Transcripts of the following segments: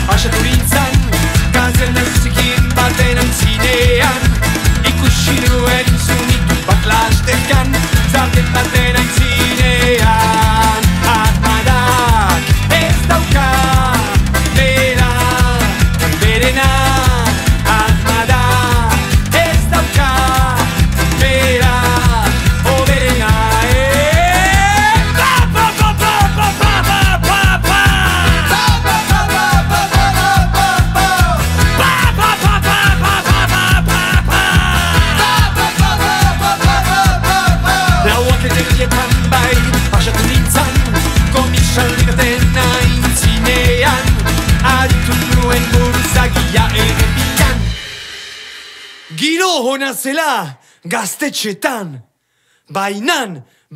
pasatu nintzan, gazen neuzikin baten aintzinean, ikusi nuen zunitu bat lasterkan, zaten baten aintzinean. Armadak ez dauka bera, berena. Armadak ez dauka bera, berena. Lauak bai, pasatu nintzan, komisaldi baten aintzinean, aritu nuen buruzagia errepikan. Giro hona zela gaztetxetan, bainan,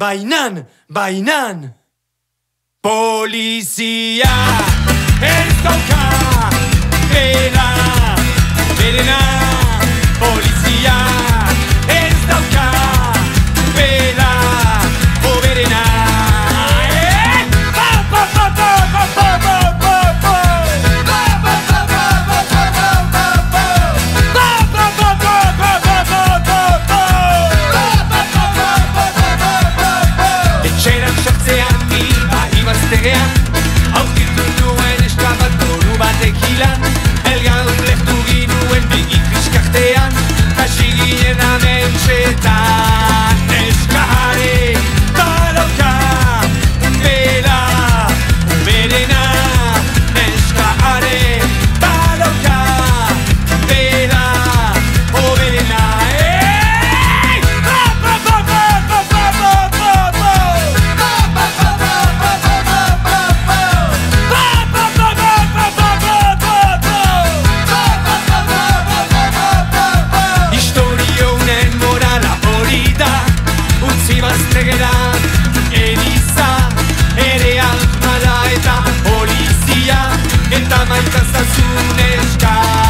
polizia ez dauka bera, berena. Polizia ez dauka bera, berena. Etxeran sartzean ni bahimaztegean, aurkitu nuen eskabat doru batekilan, elgan lehtu ginuen bigik bizkartean, hasi ginen amentsetan. Eskare badauka bera, berena. Eskare badauka bera, berena. Baztegeran Eliza ere armada eta polizia eta maitazazun eska.